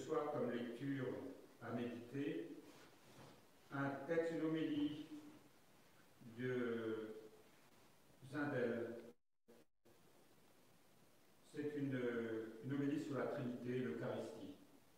soir comme lecture à méditer un texte, une homélie de Zindel. C'est une homélie sur la Trinité, l'Eucharistie.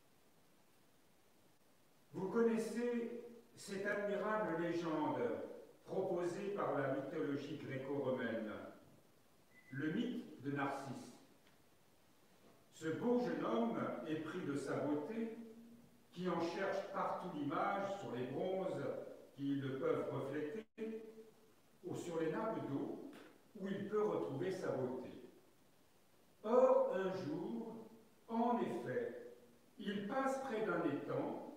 Vous connaissez cette admirable légende proposée par la mythologie gréco-romaine, le mythe de Narcisse. Ce beau jeune homme, épris de sa beauté, qui en cherche partout l'image sur les bronzes qui le peuvent refléter, ou sur les nappes d'eau où il peut retrouver sa beauté. Or, un jour, en effet, il passe près d'un étang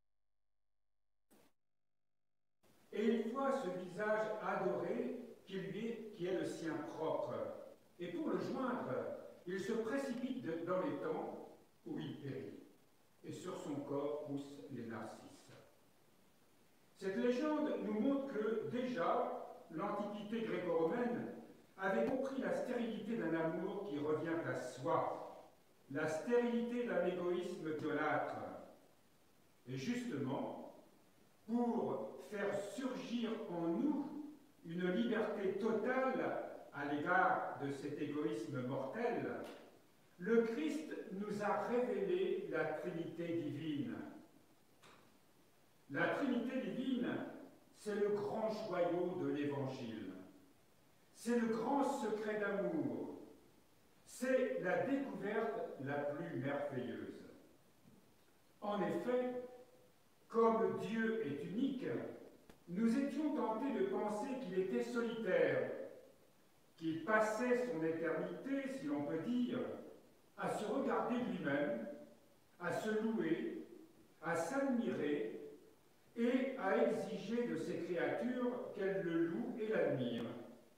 et il voit ce visage adoré qui est le sien propre. Et pour le joindre, il se précipite dans l'étang où il périt. Et sur son corps poussent les narcisses. Cette légende nous montre que, déjà, l'Antiquité gréco-romaine avait compris la stérilité d'un amour qui revient à soi, la stérilité d'un égoïsme idolâtre. Et justement, pour faire surgir en nous une liberté totale à l'égard de cet égoïsme mortel, le Christ nous a révélé la Trinité divine. La Trinité divine, c'est le grand joyau de l'Évangile. C'est le grand secret d'amour. C'est la découverte la plus merveilleuse. En effet, comme Dieu est unique, nous étions tentés de penser qu'il était solitaire, qu'il passait son éternité, si l'on peut dire, à se regarder lui-même, à se louer, à s'admirer et à exiger de ses créatures qu'elles le louent et l'admirent.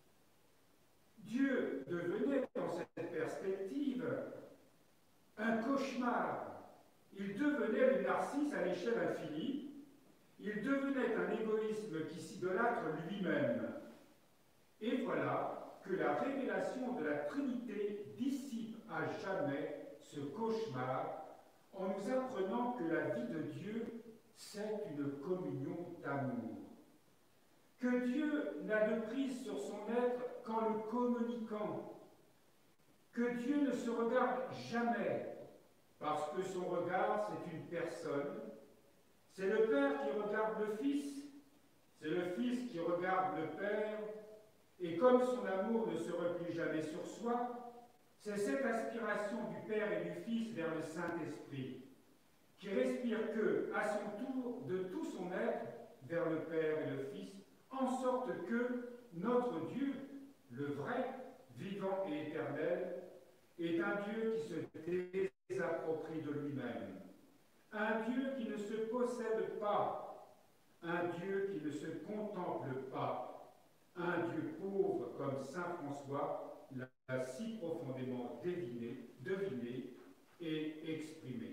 Dieu devenait, dans cette perspective, un cauchemar. Il devenait le narcisse à l'échelle infinie. Il devenait un égoïsme qui s'idolâtre lui-même. Et voilà que la révélation de la Trinité dissipe à jamais ce cauchemar en nous apprenant que la vie de Dieu, c'est une communion d'amour. Que Dieu n'a de prise sur son être qu'en le communiquant. Que Dieu ne se regarde jamais, parce que son regard, c'est une personne. C'est le Père qui regarde le Fils, c'est le Fils qui regarde le Père, et comme son amour ne se replie jamais sur soi, c'est cette aspiration du Père et du Fils vers le Saint-Esprit, qui respire que, à son tour, de tout son être, vers le Père et le Fils, en sorte que notre Dieu, le vrai, vivant et éternel, est un Dieu qui se désapproprie de lui-même, un Dieu qui ne se possède pas, un Dieu qui ne se contemple pas, un Dieu pauvre comme saint François l'a si profondément deviné et exprimé.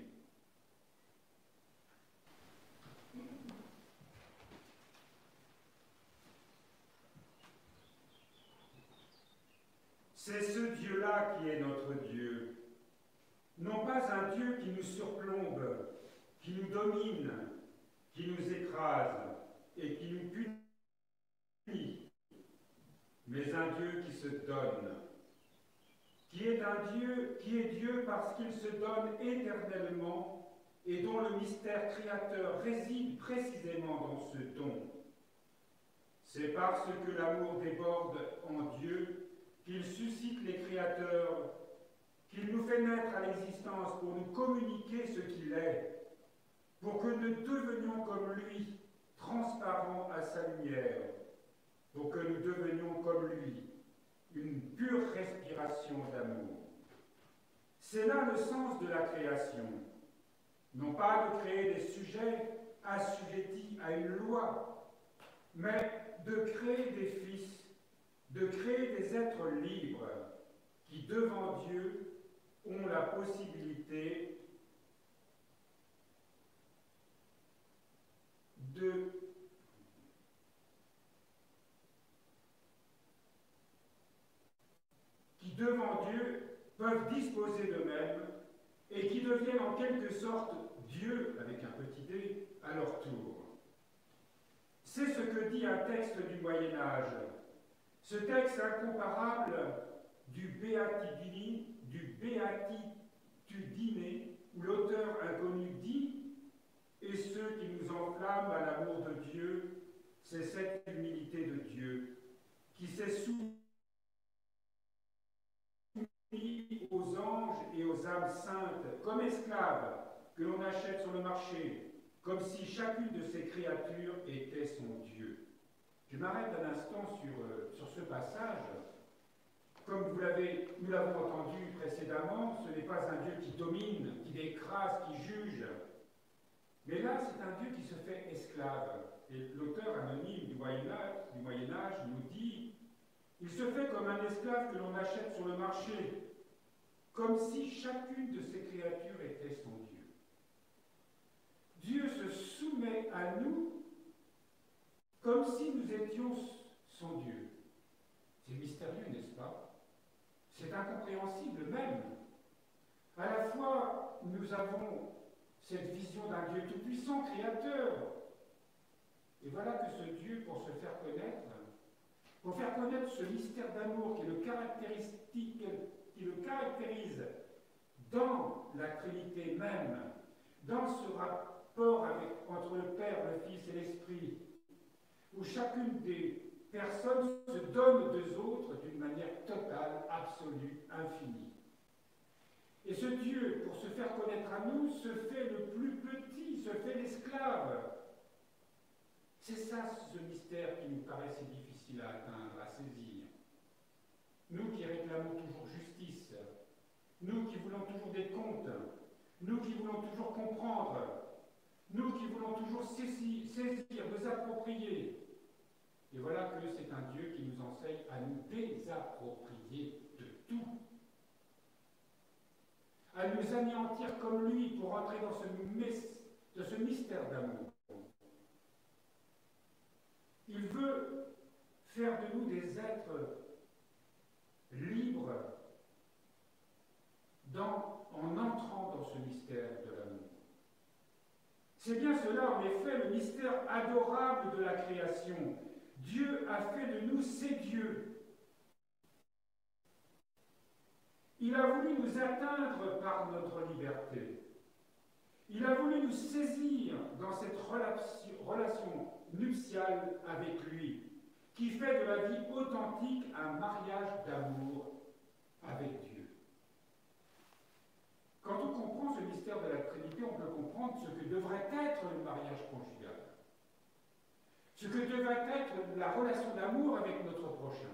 C'est ce Dieu-là qui est notre Dieu. Non pas un Dieu qui nous surplombe, qui nous domine, qui nous écrase et qui nous punit, mais un Dieu qui se donne, qui est Dieu parce qu'il se donne éternellement et dont le mystère créateur réside précisément dans ce don. C'est parce que l'amour déborde en Dieu qu'il suscite les créateurs, qu'il nous fait naître à l'existence pour nous communiquer ce qu'il est, pour que nous devenions comme lui, transparents à sa lumière, pour que nous devenions comme lui, une pure respiration d'amour. C'est là le sens de la création, non pas de créer des sujets assujettis à une loi, mais de créer des fils, de créer des êtres libres qui, devant Dieu, ont la possibilité qui, devant Dieu, peuvent disposer d'eux-mêmes et qui deviennent en quelque sorte Dieu, avec un petit d, à leur tour. C'est ce que dit un texte du Moyen-Âge. Ce texte incomparable du Beatitudine, où l'auteur inconnu dit « Et ceux qui nous enflamment à l'amour de Dieu, c'est cette humilité de Dieu qui s'est soumis aux anges et aux âmes saintes comme esclaves que l'on achète sur le marché, comme si chacune de ces créatures était son Dieu. » Je m'arrête un instant sur ce passage. Comme nous l'avons entendu précédemment, ce n'est pas un Dieu qui domine, qui écrase, qui juge. Mais là, c'est un Dieu qui se fait esclave. Et l'auteur anonyme du Moyen-Âge nous dit « Il se fait comme un esclave que l'on achète sur le marché, comme si chacune de ces créatures était son Dieu. » Dieu se soumet à nous comme si nous étions son Dieu. C'est mystérieux, n'est-ce pas? C'est incompréhensible même. À la fois, nous avons cette vision d'un Dieu tout-puissant, créateur. Et voilà que ce Dieu, pour se faire connaître, pour faire connaître ce mystère d'amour qui le caractérise dans la Trinité même, dans ce rapport entre le Père, le Fils et l'Esprit, où chacune des personnes se donne aux autres d'une manière totale, absolue, infinie. Et ce Dieu, pour se faire connaître à nous, se fait le plus petit, se fait l'esclave. C'est ça, ce mystère qui nous paraît si difficile à atteindre, à saisir. Nous qui réclamons toujours justice, nous qui voulons toujours des comptes, nous qui voulons toujours comprendre, nous qui voulons toujours saisir, nous approprier. Et voilà que c'est un Dieu qui nous enseigne à nous désapproprier de tout, à nous anéantir comme lui pour entrer dans ce mystère d'amour. Il veut faire de nous des êtres libres en entrant dans ce mystère de l'amour. C'est bien cela, en effet, le mystère adorable de la création. Dieu a fait de nous ses dieux. Il a voulu nous atteindre par notre liberté. Il a voulu nous saisir dans cette relation nuptiale avec lui, qui fait de la vie authentique un mariage d'amour avec Dieu. Quand on comprend ce mystère de la Trinité, on peut comprendre ce que devrait être le mariage conjugal, ce que devrait être la relation d'amour avec notre prochain.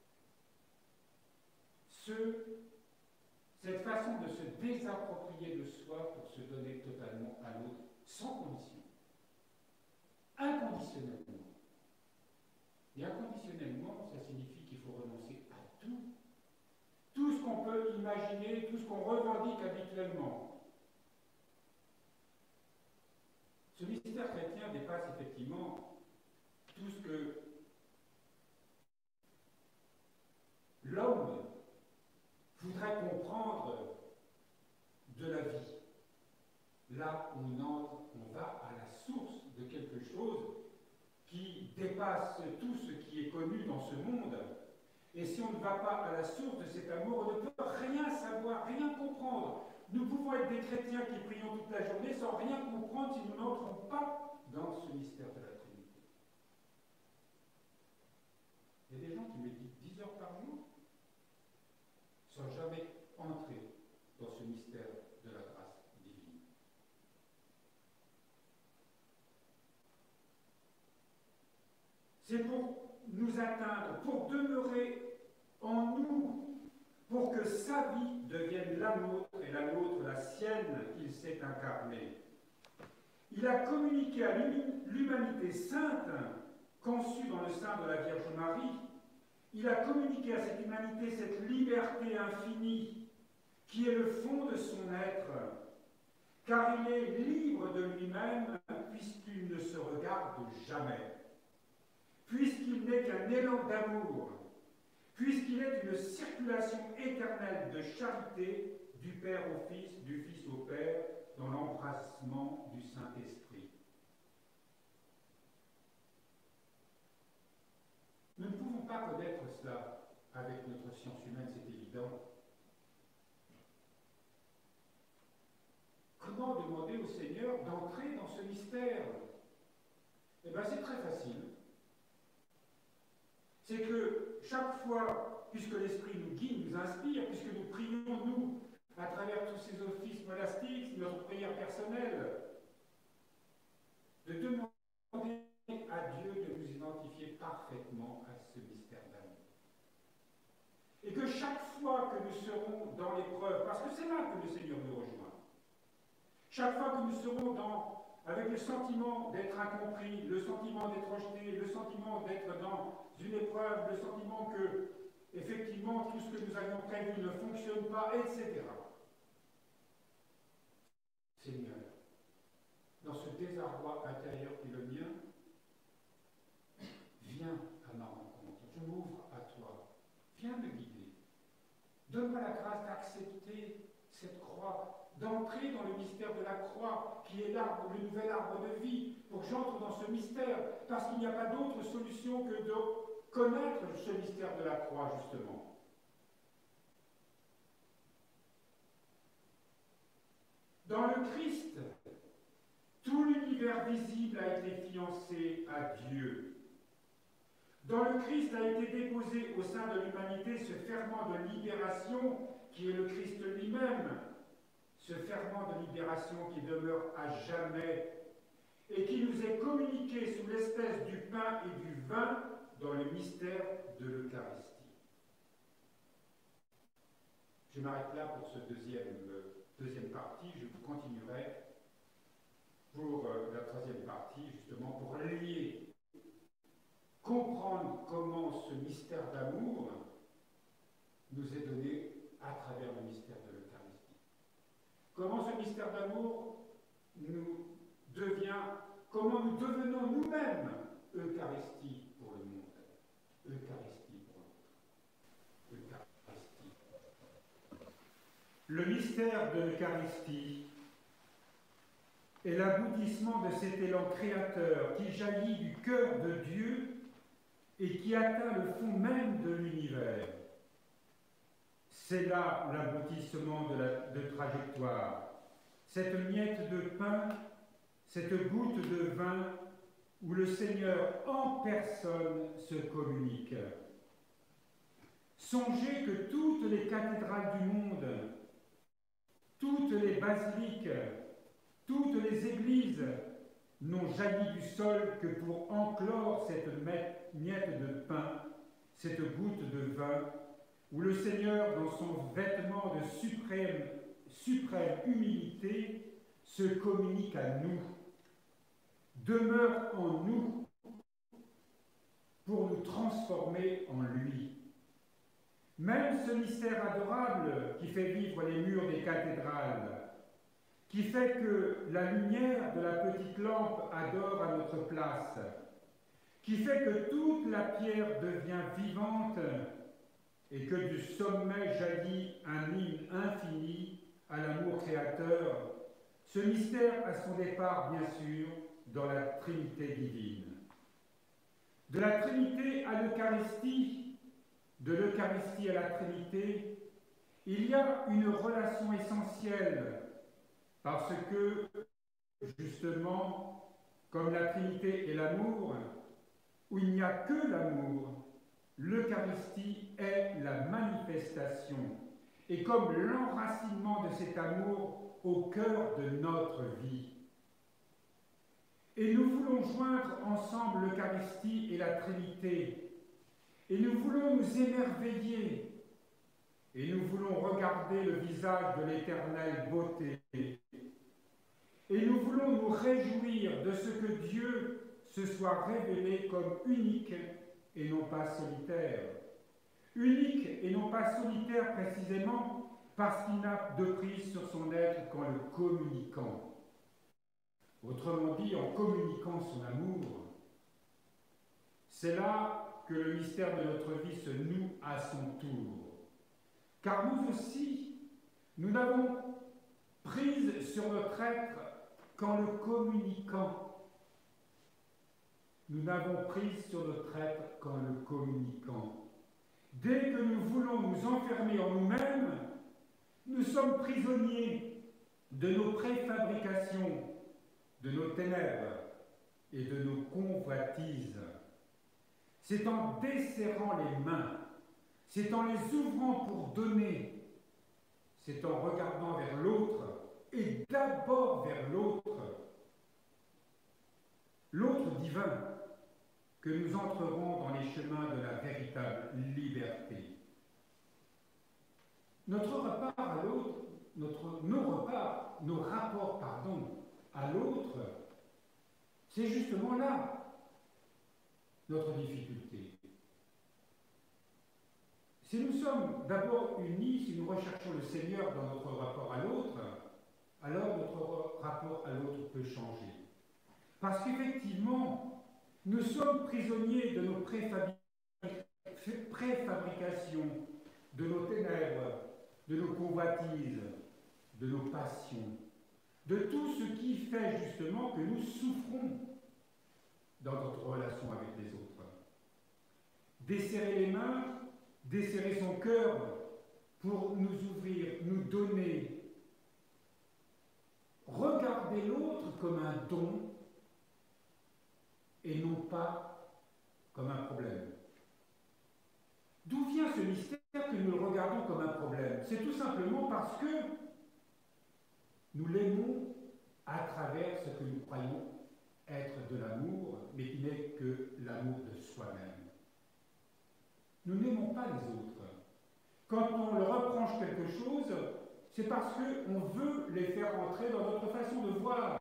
Cette façon de se désapproprier de soi pour se donner totalement à l'autre, sans condition, inconditionnellement. Et inconditionnellement, ça signifie qu'il faut renoncer à tout. Tout ce qu'on peut imaginer, tout ce qu'on revendique habituellement. Ce mystère chrétien dépasse effectivement tout ce que l'homme voudrait comprendre de la vie. Là où on va à la source de quelque chose qui dépasse tout ce qui est connu dans ce monde. Et si on ne va pas à la source de cet amour, on ne peut rien savoir, rien comprendre. Nous pouvons être des chrétiens qui prions toute la journée sans rien comprendre si nous n'entrons pas dans ce mystère de la Trinité. Il y a des gens qui méditent 10 heures par jour sans jamais entrer dans ce mystère de la grâce divine. C'est pour nous atteindre, pour demeurer en nous, pour que sa vie devienne la nôtre et la nôtre la sienne qu'il s'est incarné. Il a communiqué à l'humanité sainte, conçue dans le sein de la Vierge Marie, il a communiqué à cette humanité cette liberté infinie qui est le fond de son être, car il est libre de lui-même puisqu'il ne se regarde jamais, puisqu'il n'est qu'un élan d'amour, puisqu'il est une circulation éternelle de charité du Père au Fils, du Fils au Père, dans l'embrassement du Saint-Esprit. Nous ne pouvons pas connaître cela avec notre science humaine, c'est évident. Comment demander au Seigneur d'entrer dans ce mystère? Eh bien, c'est très facile. C'est que chaque fois, puisque l'Esprit nous guide, nous inspire, puisque nous prions, nous, à travers tous ces offices monastiques, notre prière personnelle, de demander à Dieu de nous identifier parfaitement à ce mystère d'amour. Et que chaque fois que nous serons dans l'épreuve, parce que c'est là que le Seigneur nous rejoint, chaque fois que nous serons avec le sentiment d'être incompris, le sentiment d'être rejeté, le sentiment d'être dans une épreuve, le sentiment que, effectivement, tout ce que nous avions prévu ne fonctionne pas, etc. Seigneur, dans ce désarroi intérieur qui est le mien, viens à ma rencontre, je m'ouvre à toi, viens me guider. Donne-moi la grâce d'accepter cette croix, d'entrer dans le mystère de la croix, qui est l'arbre, le nouvel arbre de vie, pour que j'entre dans ce mystère, parce qu'il n'y a pas d'autre solution que de connaître ce mystère de la croix, justement. Dans le Christ, tout l'univers visible a été fiancé à Dieu. Dans le Christ a été déposé au sein de l'humanité ce ferment de libération qui est le Christ lui-même, ce ferment de libération qui demeure à jamais et qui nous est communiqué sous l'espèce du pain et du vin dans le mystère de l'Eucharistie. Je m'arrête là pour ce deuxième partie, je continuerai pour la troisième partie, justement pour lier, comprendre comment ce mystère d'amour nous est donné à travers le mystère de l'Eucharistie. Comment ce mystère d'amour comment nous devenons nous-mêmes Eucharistie pour le monde, Eucharistie pour l'autre, Eucharistie. Le mystère de l'Eucharistie est l'aboutissement de cet élan créateur qui jaillit du cœur de Dieu et qui atteint le fond même de l'univers. C'est là l'aboutissement de trajectoire, cette miette de pain, cette goutte de vin où le Seigneur en personne se communique. Songez que toutes les cathédrales du monde, toutes les basiliques, toutes les églises n'ont jailli du sol que pour enclore cette miette de pain, cette goutte de vin, où le Seigneur, dans son vêtement de suprême humilité, se communique à nous, demeure en nous pour nous transformer en lui. Même ce mystère adorable qui fait vivre les murs des cathédrales, qui fait que la lumière de la petite lampe adore à notre place, qui fait que toute la pierre devient vivante et que du sommet jaillit un hymne infini à l'amour créateur, ce mystère a son départ, bien sûr, dans la Trinité divine. De la Trinité à l'Eucharistie, de l'Eucharistie à la Trinité, il y a une relation essentielle, parce que, justement, comme la Trinité est l'amour, où il n'y a que l'amour, l'Eucharistie est la manifestation, et comme l'enracinement de cet amour au cœur de notre vie. Et nous voulons joindre ensemble l'Eucharistie et la Trinité, et nous voulons nous émerveiller, et nous voulons regarder le visage de l'éternelle beauté, et nous voulons nous réjouir de ce que Dieu se soit révélé comme unique et non pas solitaire. Unique et non pas solitaire précisément parce qu'il n'a de prise sur son être qu'en le communiquant. Autrement dit, en communiquant son amour. C'est là que le mystère de notre vie se noue à son tour. Car nous aussi, nous n'avons prise sur notre être qu'en le communiquant. Nous n'avons prise sur notre être qu'en le communiquant. Dès que nous voulons nous enfermer en nous-mêmes, nous sommes prisonniers de nos préfabrications, de nos ténèbres et de nos convoitises. C'est en desserrant les mains, c'est en les ouvrant pour donner, c'est en regardant vers l'autre et d'abord vers l'autre divin, que nous entrerons dans les chemins de la véritable liberté. Nos rapports à l'autre, c'est justement là notre difficulté. Si nous sommes d'abord unis, si nous recherchons le Seigneur dans notre rapport à l'autre, alors notre rapport à l'autre peut changer. Parce qu'effectivement, nous sommes prisonniers de nos préfabrications, de nos ténèbres, de nos convoitises, de nos passions, de tout ce qui fait justement que nous souffrons dans notre relation avec les autres. Desserrer les mains, desserrer son cœur pour nous ouvrir, nous donner, regarder l'autre comme un don et non pas comme un problème. D'où vient ce mystère que nous le regardons comme un problème? C'est tout simplement parce que nous l'aimons à travers ce que nous croyons être de l'amour, mais qui n'est que l'amour de soi-même. Nous n'aimons pas les autres. Quand on leur reproche quelque chose, c'est parce qu'on veut les faire entrer dans notre façon de voir.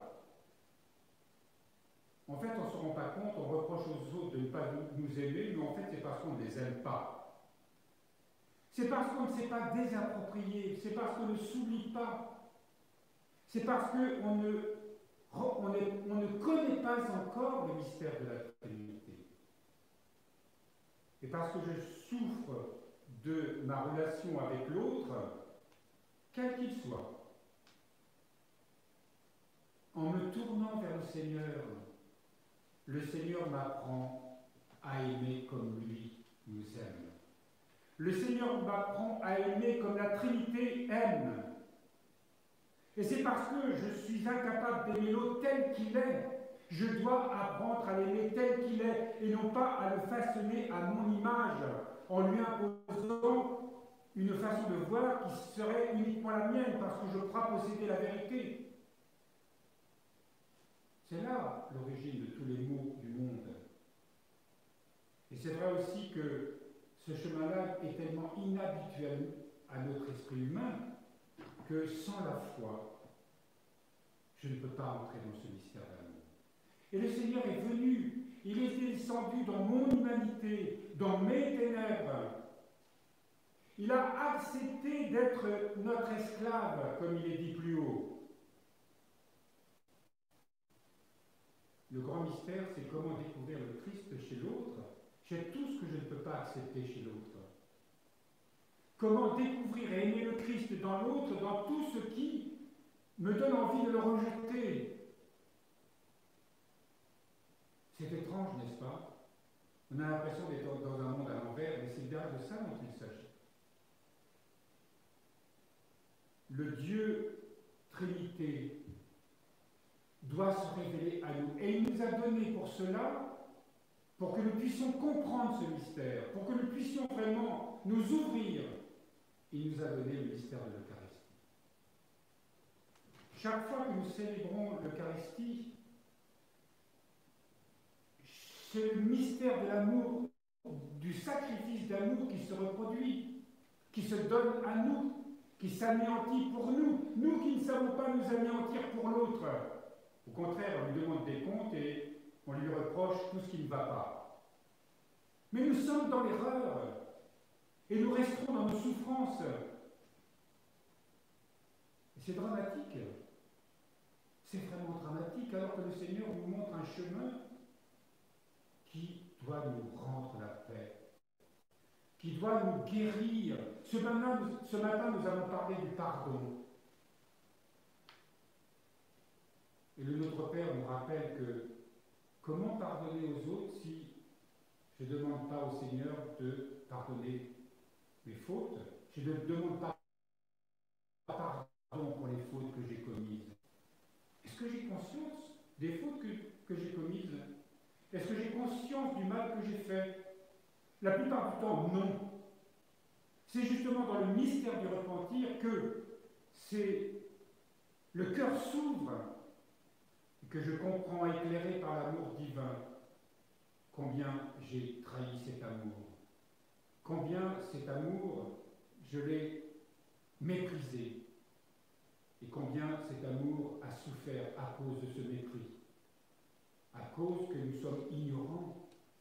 En fait, on ne se rend pas compte, on reproche aux autres de ne pas nous aimer, mais en fait, c'est parce qu'on ne les aime pas. C'est parce qu'on ne s'est pas désapproprié, c'est parce qu'on ne s'oublie pas. C'est parce qu'on ne connaît pas encore le mystère de la Trinité. Et parce que je souffre de ma relation avec l'autre, quel qu'il soit, en me tournant vers le Seigneur m'apprend à aimer comme lui nous aime. Le Seigneur m'apprend à aimer comme la Trinité aime. Et c'est parce que je suis incapable d'aimer l'autre tel qu'il est. Je dois apprendre à l'aimer tel qu'il est et non pas à le façonner à mon image en lui imposant une façon de voir qui serait uniquement la mienne parce que je crois posséder la vérité. C'est là l'origine de tous les maux du monde. Et c'est vrai aussi que ce chemin-là est tellement inhabituel à notre esprit humain que sans la foi, je ne peux pas entrer dans ce mystère d'amour. Et le Seigneur est venu, il est descendu dans mon humanité, dans mes ténèbres. Il a accepté d'être notre esclave, comme il est dit plus haut. Le grand mystère, c'est comment découvrir le Christ chez l'autre, chez tout ce que je ne peux pas accepter chez l'autre. Comment découvrir et aimer le Christ dans l'autre, dans tout ce qui me donne envie de le rejeter. C'est étrange, n'est-ce pas? On a l'impression d'être dans un monde à l'envers, mais c'est bien de ça dont il s'agit. Le Dieu Trinité doit se révéler à nous. Et il nous a donné pour cela, pour que nous puissions comprendre ce mystère, pour que nous puissions vraiment nous ouvrir, il nous a donné le mystère de l'Eucharistie. Chaque fois que nous célébrons l'Eucharistie, c'est le mystère de l'amour, du sacrifice d'amour qui se reproduit, qui se donne à nous, qui s'anéantit pour nous, nous qui ne savons pas nous anéantir pour l'autre. Au contraire, on lui demande des comptes et on lui reproche tout ce qui ne va pas. Mais nous sommes dans l'erreur et nous resterons dans nos souffrances. Et c'est dramatique. C'est vraiment dramatique alors que le Seigneur nous montre un chemin qui doit nous rendre la paix, qui doit nous guérir. Ce matin, nous avons parlé du pardon. Et le Notre Père nous rappelle que comment pardonner aux autres si je ne demande pas au Seigneur de pardonner mes fautes, je ne demande pas pardon pour les fautes que j'ai commises. Est-ce que j'ai conscience des fautes que j'ai commises? Est-ce que j'ai conscience du mal que j'ai fait? La plupart du temps, non. C'est justement dans le mystère du repentir que le cœur s'ouvre et que je comprends, éclairé par l'amour divin, combien j'ai trahi cet amour, combien cet amour, je l'ai méprisé, et combien cet amour a souffert à cause de ce mépris, à cause que nous sommes ignorants.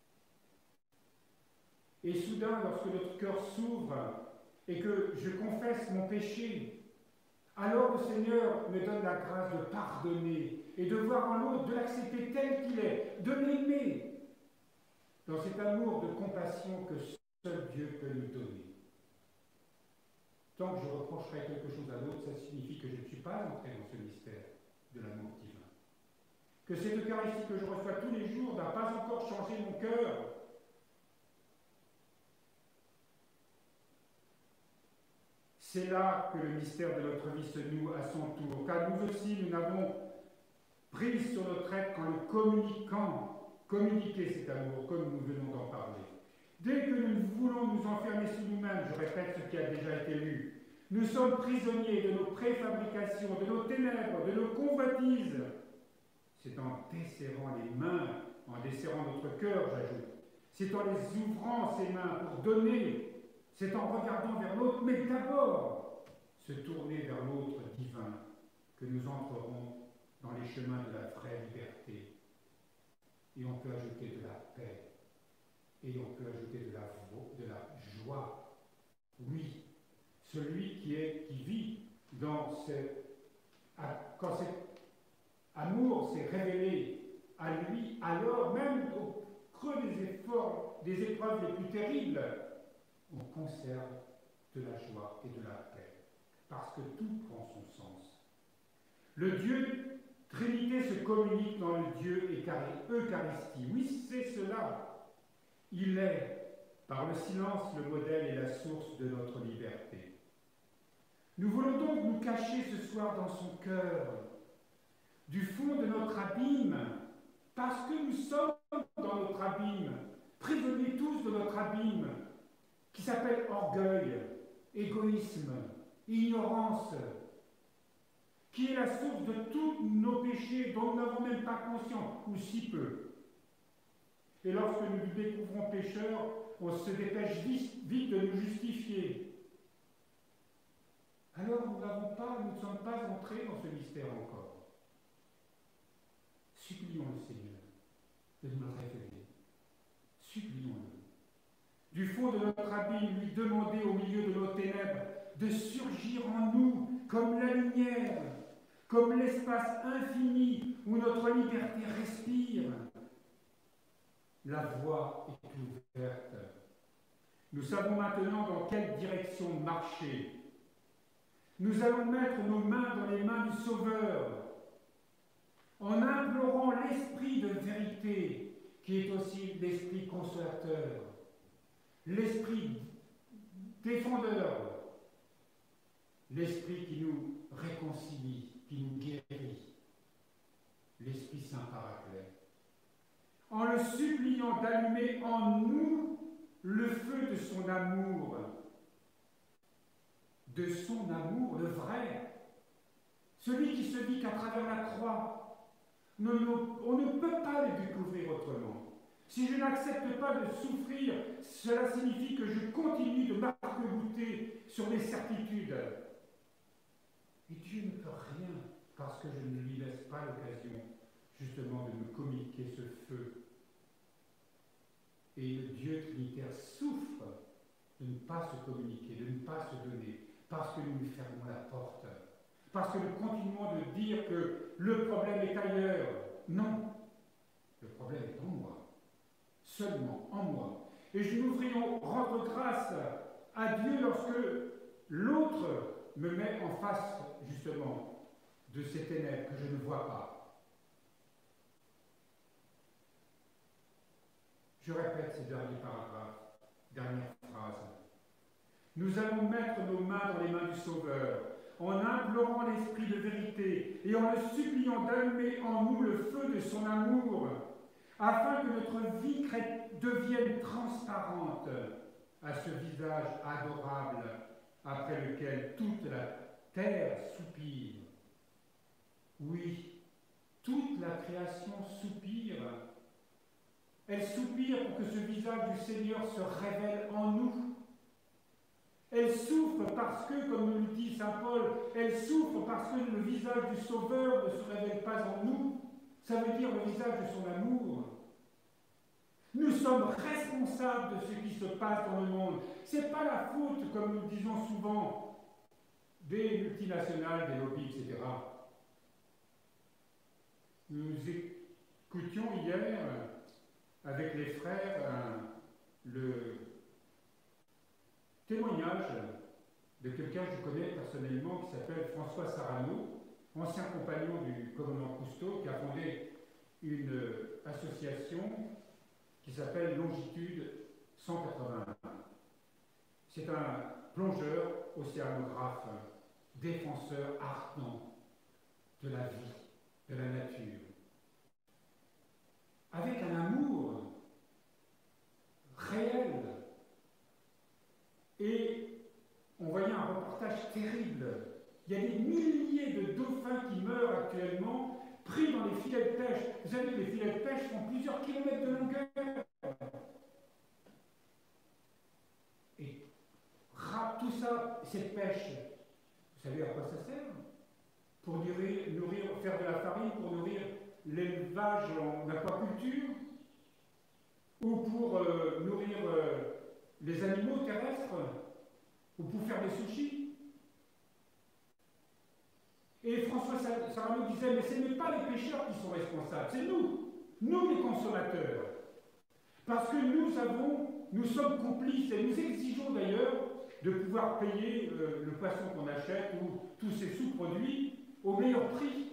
Et soudain, lorsque notre cœur s'ouvre et que je confesse mon péché, alors le Seigneur me donne la grâce de pardonner et de voir en l'autre, de l'accepter tel qu'il est, de l'aimer, dans cet amour de compassion que seul Dieu peut nous donner. Tant que je reprocherai quelque chose à l'autre, ça signifie que je ne suis pas entré dans ce mystère de l'amour divin. Que cette Eucharistie que je reçois tous les jours n'a pas encore changé mon cœur. C'est là que le mystère de notre vie se noue à son tour, car nous aussi, nous n'avons pris sur notre être qu'en le communiquer cet amour, comme nous venons d'en parler. Dès que nous voulons nous enfermer sous nous-mêmes, je répète ce qui a déjà été lu, nous sommes prisonniers de nos préfabrications, de nos ténèbres, de nos convoitises. C'est en desserrant les mains, en desserrant notre cœur, j'ajoute. C'est en les ouvrant ces mains pour donner. C'est en regardant vers l'autre, mais d'abord se tourner vers l'autre divin, que nous entrerons dans les chemins de la vraie liberté. Et on peut ajouter de la paix. Et on peut ajouter de la joie. Oui, celui qui vit quand cet amour s'est révélé à lui, alors même au creux des épreuves les plus terribles, on conserve de la joie et de la paix, parce que tout prend son sens. Le Dieu Trinité se communique dans le Dieu Eucharistie. Oui, c'est cela. Il est, par le silence, le modèle et la source de notre liberté. Nous voulons donc nous cacher ce soir dans son cœur, du fond de notre abîme, parce que nous sommes dans notre abîme, prisonniers tous de notre abîme, qui s'appelle orgueil, égoïsme, ignorance, qui est la source de tous nos péchés dont nous n'avons même pas conscience, ou si peu. Et lorsque nous nous découvrons pécheurs, on se dépêche vite de nous justifier. Alors nous ne sommes pas entrés dans ce mystère encore. Supplions le Seigneur de nous le révéler. Supplions-le. Du fond de notre abîme, lui demander au milieu de nos ténèbres de surgir en nous comme la lumière, comme l'espace infini où notre liberté respire. La voie est ouverte. Nous savons maintenant dans quelle direction marcher. Nous allons mettre nos mains dans les mains du Sauveur, en implorant l'Esprit de vérité, qui est aussi l'Esprit consolateur, l'Esprit défendeur, l'Esprit qui nous réconcilie, qui nous guérit, l'Esprit Saint Paraclet, en le suppliant d'allumer en nous le feu de son amour, le vrai, celui qui se vit qu'à travers la croix. On ne peut pas le découvrir autrement. Si je n'accepte pas de souffrir, cela signifie que je continue de m'arc-bouter sur mes certitudes. Et Dieu ne peut rien parce que je ne lui laisse pas l'occasion justement de me communiquer ce feu. Et le Dieu Trinitaire souffre de ne pas se communiquer, de ne pas se donner, parce que nous lui fermons la porte, parce que nous continuons de dire que le problème est ailleurs. Non, le problème est en moi, seulement en moi. Et nous devrions rendre grâce à Dieu lorsque l'autre me met en face, justement, de ces ténèbres que je ne vois pas. Je répète ces derniers paragraphes, dernière phrase. Nous allons mettre nos mains dans les mains du Sauveur, en implorant l'Esprit de vérité et en le suppliant d'allumer en nous le feu de son amour, afin que notre vie devienne transparente à ce visage adorable après lequel toute la terre soupire. Oui, toute la création soupire. Elle soupire pour que ce visage du Seigneur se révèle en nous. Elle souffre parce que, comme nous le dit saint Paul, elle souffre parce que le visage du Sauveur ne se révèle pas en nous. Ça veut dire le visage de son amour. Nous sommes responsables de ce qui se passe dans le monde. Ce n'est pas la faute, comme nous le disons souvent, des multinationales, des lobbies, etc. Nous écoutions hier, avec les frères, le témoignage de quelqu'un que je connais personnellement qui s'appelle François Sarano, ancien compagnon du commandant Cousteau, qui a fondé une association qui s'appelle Longitude 181. C'est un plongeur, océanographe, défenseur ardent de la vie, de la nature, avec un amour réel. Et on voyait un reportage terrible. Il y a des milliers de dauphins qui meurent actuellement, pris dans les filets de pêche. Vous savez que les filets de pêche font plusieurs kilomètres de longueur. Et tout ça, cette pêche, vous savez à quoi ça sert? Pour nourrir, faire de la farine, pour nourrir l'élevage en aquaculture, ou pour nourrir les animaux terrestres, ou pour faire des sushis. Et François Sarano disait, mais ce n'est pas les pêcheurs qui sont responsables, c'est nous les consommateurs. Parce que nous sommes complices, et nous exigeons d'ailleurs de pouvoir payer le poisson qu'on achète, ou tous ces sous-produits, au meilleur prix.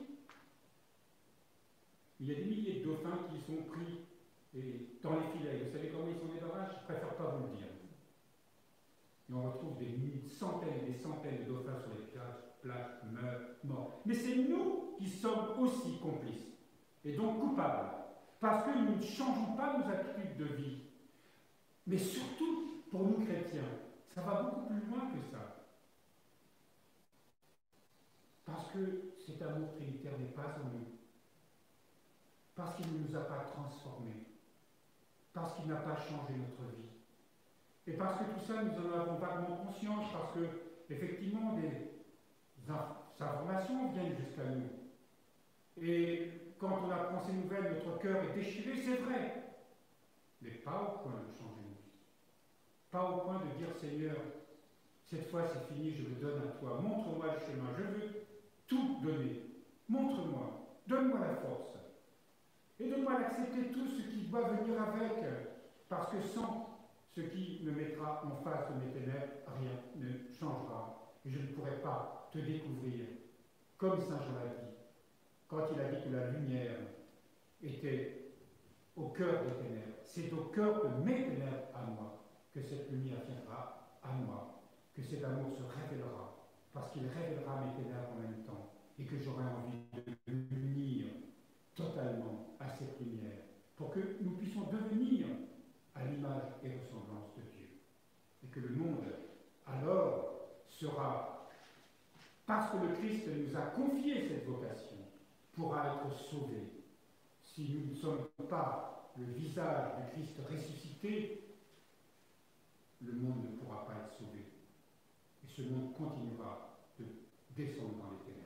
Il y a des milliers de dauphins qui sont pris dans les filets. Vous savez comment ils sont débarrassés? Je préfère pas vous le dire. Et on retrouve des centaines et des centaines de dauphins sur les plages morts. Mais c'est nous qui sommes aussi complices, et donc coupables, parce que nous ne changeons pas nos habitudes de vie. Mais surtout, pour nous chrétiens, ça va beaucoup plus loin que ça. Parce que cet amour trinitaire n'est pas en nous. Parce qu'il ne nous a pas transformés. Parce qu'il n'a pas changé notre vie. Et parce que tout ça, nous en avons vaguement conscience, parce que, effectivement, des informations viennent jusqu'à nous. Et quand on apprend ces nouvelles, notre cœur est déchiré, c'est vrai. Mais pas au point de changer nos vies. Pas au point de dire, Seigneur, cette fois c'est fini, je me donne à toi. Montre-moi le chemin, je veux tout donner. Montre-moi, donne-moi la force. Et donne-moi d'accepter tout ce qui doit venir avec, parce que sans ce qui me mettra en face de mes ténèbres, rien ne changera. Et je ne pourrai pas te découvrir, comme Saint Jean l'a dit, quand il a dit que la lumière était au cœur des ténèbres. C'est au cœur de mes ténèbres à moi que cette lumière viendra à moi, que cet amour se révélera, parce qu'il révélera mes ténèbres en même temps, et que j'aurai envie de l'unir totalement à cette lumière, pour que nous puissions devenir à l'image et ressemblance de Dieu. Et que le monde, alors, sera, parce que le Christ nous a confié cette vocation, pourra être sauvé. Si nous ne sommes pas le visage du Christ ressuscité, le monde ne pourra pas être sauvé. Et ce monde continuera de descendre dans les ténèbres.